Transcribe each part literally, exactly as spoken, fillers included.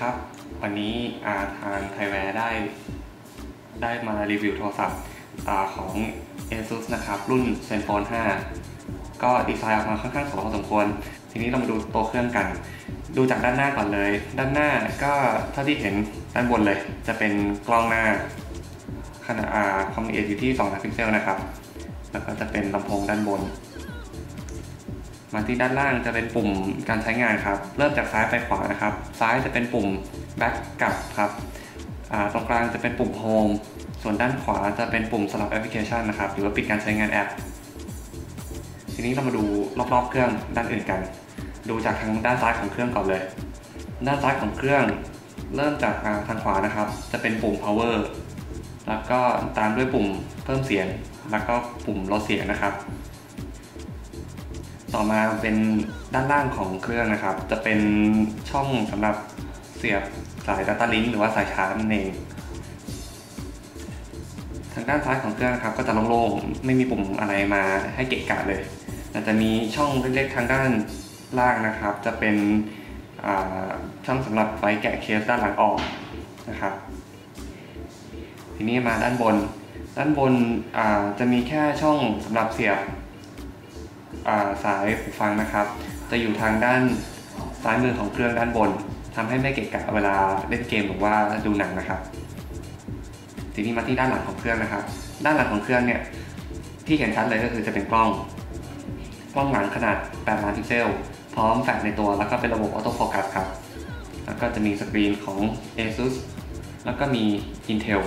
ครับวันนี้ทางไทยแวร์ได้ได้มารีวิวโทรศัพท์ของ ASUS นะครับรุ่น ZenFone ห้าก็ดีไซน์ออกมาค่อนข้างสวยพอสมควรทีนี้เรามาดูตัวเครื่องกันดูจากด้านหน้าก่อนเลยด้านหน้าก็เท่าที่เห็นด้านบนเลยจะเป็นกล้องหน้าขนาดความละเอียดอยู่ที่สองล้านพิกเซลนะครับแล้วก็จะเป็นลำโพงด้านบนมาที่ด้านล่างจะเป็นปุ่มการใช้งานครับเริ่มจากซ้ายไปขวานะครับซ้ายจะเป็นปุ่ม Back กลับครับตรงกลางจะเป็นปุ่ม Home ส่วนด้านขวาจะเป็นปุ่มสลับแอปพลิเคชันนะครับหรือว่าปิดการใช้งานแอปทีนี้เรามาดูรอบๆเครื่องด้านอื่นกันดูจากทางด้านซ้ายของเครื่องก่อนเลยด้านซ้ายของเครื่องเริ่มจากทางขวานะครับจะเป็นปุ่ม Power แล้วก็ตามด้วยปุ่มเพิ่มเสียงแล้วก็ปุ่มลดเสียงนะครับต่อมาเป็นด้านล่างของเครื่องนะครับจะเป็นช่องสำหรับเสียบสาย Data Link หรือว่าสายชาร์จนั่นเองทางด้านซ้ายของเครื่องครับก็จะโล่งๆไม่มีปุ่มอะไรมาให้เกะกะเลยแต่จะมีช่องเล็กๆทางด้านล่างนะครับจะเป็นช่องสำหรับไว้แกะเคสด้านหลังออกนะครับทีนี้มาด้านบนด้านบนจะมีแค่ช่องสำหรับเสียบสายหูฟังนะครับจะอยู่ทางด้านซ้ายมือของเครื่องด้านบนทำให้ไม่เกะกะเวลาเล่นเกมหรือว่าดูหนังนะครับทีนี้มาที่ด้านหลังของเครื่องนะครับด้านหลังของเครื่องเนี่ยที่เห็นชัดเลยก็คือจะเป็นกล้องกล้องหลังขนาดแปดล้านพิกเซลพร้อมแฟลชในตัวแล้วก็เป็นระบบออโต้โฟกัสครับแล้วก็จะมีสกรีนของ ASUS แล้วก็มี Intel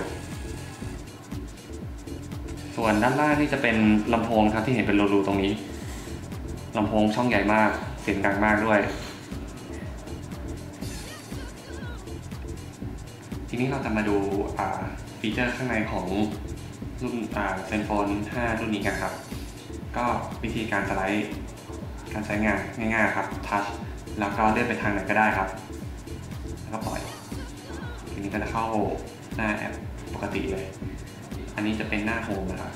ส่วนด้านล่างนี่จะเป็นลำโพงครับที่เห็นเป็นรูๆตรงนี้ลำโพงช่องใหญ่มากเสียงดังมากด้วยทีนี้เราจะมาดูฟีเจอร์ข้างในของรุ่น ZenFone ห้ารุ่นนี้กันครับก็วิธีการสไลด์การใช้งานง่ายๆครับทัชแล้วก็เลื่อนไปทางไหนก็ได้ครับแล้วก็ปล่อยทีนี้ก็จะเข้าหน้าแอปปกติเลยอันนี้จะเป็นหน้าโฮมนะครับ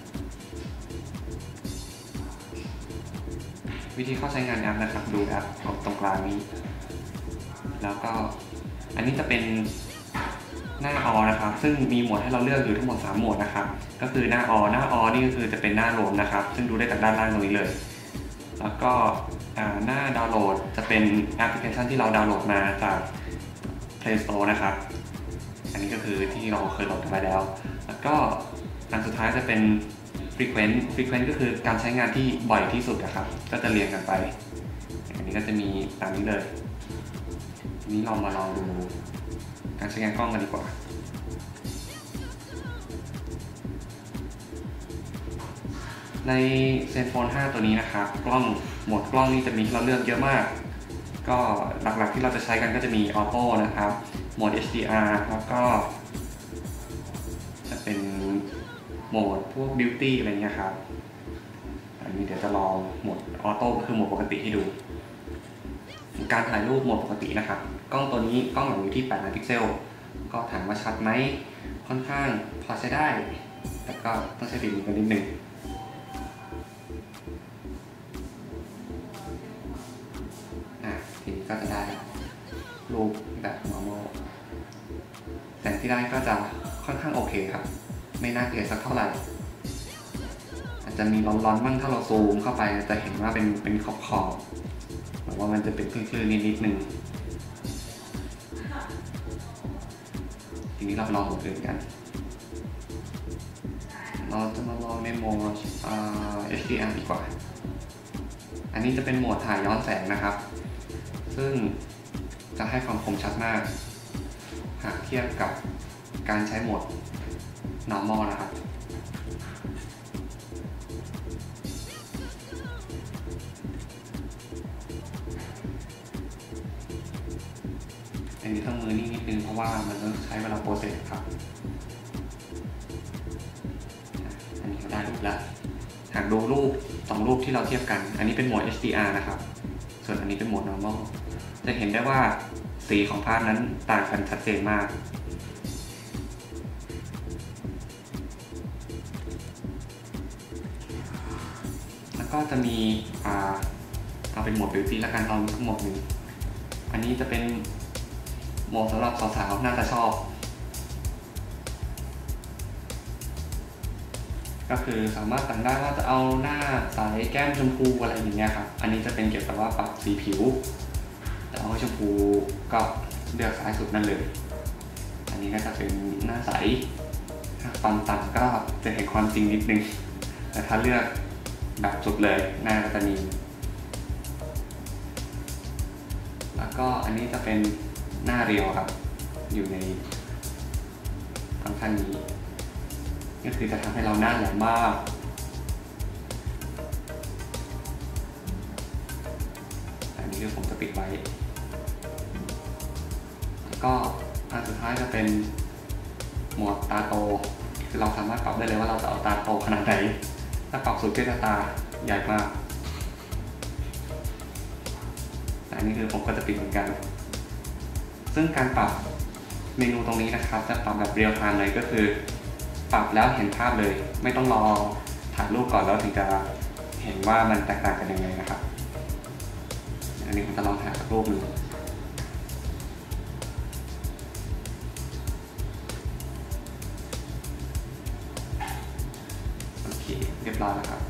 วิธีเข้าใช้งานแอปนะครับดูแอปตรงกลางนี้แล้วก็อันนี้จะเป็นหน้าออนะครับซึ่งมีโหมดให้เราเลือกอยู่ทั้งหมดสามโหมดนะครับก็คือหน้าออหน้าออนี่ก็คือจะเป็นหน้ารวมนะครับซึ่งดูได้จากด้านล่างตรงนี้เลยแล้วก็หน้าดาวน์โหลดจะเป็นแอปพลิเคชันที่เราดาวน์โหลดมาจาก Play Store นะครับอันนี้ก็คือที่เราเคยโหลดกันไปแล้วแล้วก็อันสุดท้ายจะเป็น frequent frequent ก็คือการใช้งานที่บ่อยที่สุดนะครับก็จะเรียงกันไปอันนี้ก็จะมีตามนี้เลยทีนี้เรามาลองดูการใช้งานกล้องกันดีกว่าใน ZenFone ห้าตัวนี้นะครับกล้องโหมดกล้องนี่จะมีให้เราเลือกเยอะมากก็หลักๆที่เราจะใช้กันก็จะมีออโต้นะครับโหมด เอช ดี อาร์ แล้วก็จะเป็นโหมดพวก Beauty อะไรเงี้ยครับอันนี้เดี๋ยวจะลองโหมดออโต้ก็คือโหมดปกติให้ดูการถ่ายรูปโหมดปกตินะครับกล้องตัวนี้กล้องหลังอยู่ที่แปดล้านพิกเซลก็ถามว่าชัดไหมค่อนข้างพอใช้ได้แต่ก็ต้องใช้ฝีมือกันนิดนึงอ่ะทีนี้ก็จะได้รูปแบบ normal แสงที่ได้ก็จะค่อนข้างโอเคครับไม่น่าเกลียดสักเท่าไหร่อาจจะมีร้อนๆบ้างถ้าเราซูมเข้าไปจะเห็นว่าเป็นเป็นขอบๆหรือว่ามันจะเป็นคลื่นๆนิดๆนึงทีนี้เราลองโหมดอื่นกันเราจะมาลองในโหมด เอช ดี อาร์ ดีกว่าอันนี้จะเป็นโหมดถ่ายย้อนแสงนะครับซึ่งจะให้ความคมชัดมากหากเทียบกับการใช้โหมด normal นะครับอันนี้ต้องมือนิ่งนิดนึงเพราะว่ามันต้องใช้เวลาโปรเซสครับอันนี้ก็ได้รูปแล้วหากดูรูปสองรูปที่เราเทียบกันอันนี้เป็นโหมด เอช ดี อาร์ นะครับส่วนอันนี้เป็นโหมด normal จะเห็นได้ว่าสีของภาพนั้นต่างกันชัดเจนมากแล้วก็จะมีเอาเป็นโหมด Beauty แล้วกันเอาทั้งหมดหนึ่งอันนี้จะเป็นเหมาะสำหรับสาวๆน่าจะชอบก็คือสามารถแต่งได้ว่าจะเอาหน้าใสแก้มชมพูอะไรอย่างเงี้ยครับอันนี้จะเป็นเกี่ยวกับว่าปรับสีผิวแต่เอาชมพูก็เลือกซ้ายสุดนั่นเลยอันนี้ก็จะเป็นหน้าใสฟันต่ำก็จะเห็นความจริงนิดนึงแต่ถ้าเลือกแบบสุดเลยหน้าก็จะมีแล้วก็อันนี้จะเป็นหน้าเรียวครับอยู่ในฟังก์ชันนี้ก็คือจะทำให้เราหน้าแหลมมากอันนี้คือผมจะปิดไว้แล้วก็อันสุดท้ายจะเป็นโหมดตาโตคือเราสามารถปรับได้เลยว่าเราจะเอาตาโตขนาดไหนถ้าปรับสุดก็จะตาใหญ่มากอันนี้คือผมก็จะปิดเหมือนกันซึ่งการปรับเมนูตรงนี้นะครับจะปรับแบบเรียลไทม์เลยก็คือปรับแล้วเห็นภาพเลยไม่ต้องรอถ่ายรูปก่อนแล้วถึงจะเห็นว่ามันแตกต่างกันยังไงนะครับอันนี้ผมจะลองถ่ายสักรูปหนึ่งโอเคเรียบร้อยแล้วครับ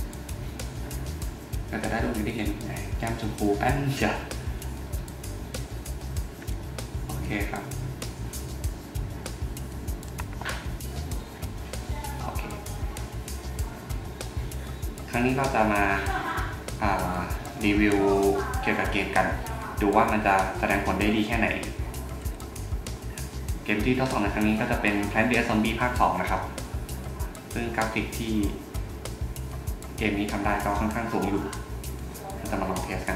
ก็จะได้รูปนี้ที่เห็นแก้มชมพูแป้นจ้ะโอเคครับครั้งนี้ก็จะมารีวิวเกี่ยวกับเกมกันดูว่ามันจะแสดงผลได้ดีแค่ไหนเกมที่ทดสอบในครั้งนี้ก็จะเป็น Plant vs Zombie ภาคสองนะครับซึ่งกราฟิกที่เกมนี้ทำได้ก็ค่อนข้างสูงอยู่จะมาลองเทสกัน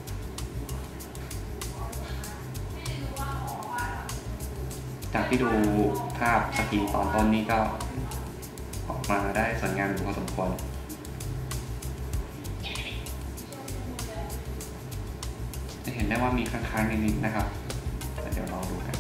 จากที่ดูภาพสกรีนตอนต้นนี้ก็ออกมาได้สวยงามอยู่พอสมควรจะเห็นได้ว่ามีค้างๆนิดๆนะครับเดี๋ยวลองดูกัน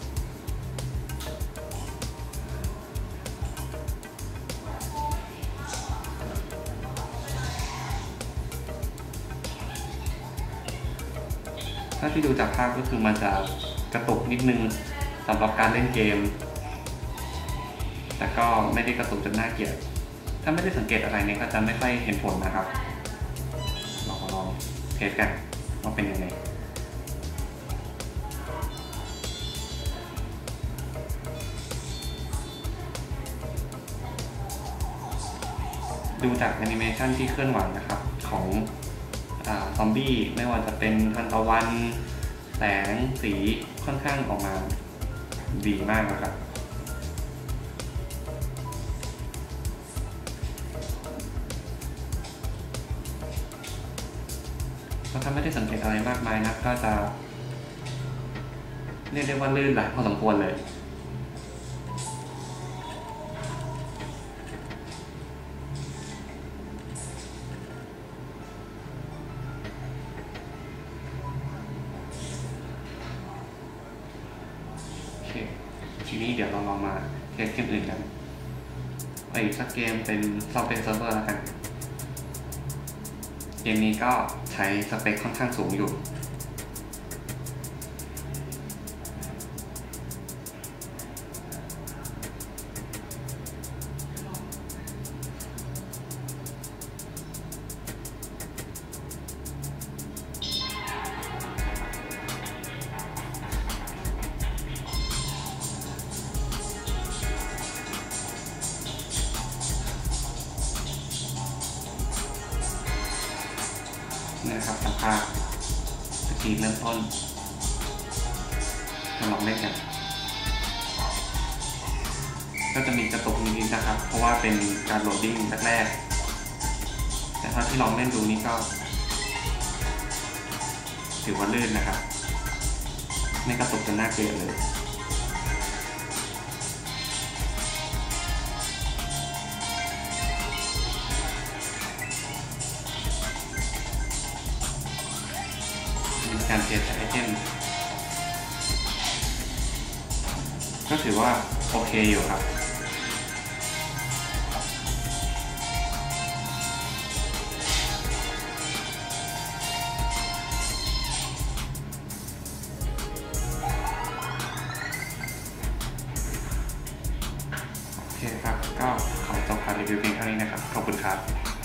ถ้าที่ดูจากภาพก็คือมันจะกระตุกนิดนึงสำหรับการเล่นเกมแต่ก็ไม่ได้กระตุกจนน่าเกลียดถ้าไม่ได้สังเกตอะไรเนี่ยก็จะไม่ค่อยเห็นผลนะครับลองลองเทสกันว่าเป็นยังไงดูจากแอนิเมชันที่เคลื่อนไหวนะครับของซอมบี้ไม่ว่าจะเป็นทานตะวันแสงสีค่อนข้างออกมาดีมากนะครับถ้าไม่ได้สังเกตอะไรมากมายนะก็จะเรียกได้ว่าลื่นไหลพอสมควรเลยทีนี้เดี๋ยวเราลองมาเทสเกมอื่นกันไปอีกสักเกมเป็นซอฟต์แวร์เซิร์ฟเวอร์แล้วกันเกมนี้ก็ใช้สเปคค่อนข้างสูงอยู่นะครับสภาพสกรีนเริ่มต้นมาลองเล่นกันก็จะมีกระตุกนิดๆนะครับเพราะว่าเป็นการโหลดดิ้งแรกๆแต่ถ้าที่ลองเล่นดูนี่ก็ถือว่าลื่นนะครับไม่กระตุกจนน่าเกลียดเลยการเทสไอเทมก็ถือว่าโอเคอยู่ครับก็ขอจบการรีวิวเพียงเท่านี้นะครับขอบคุณครับ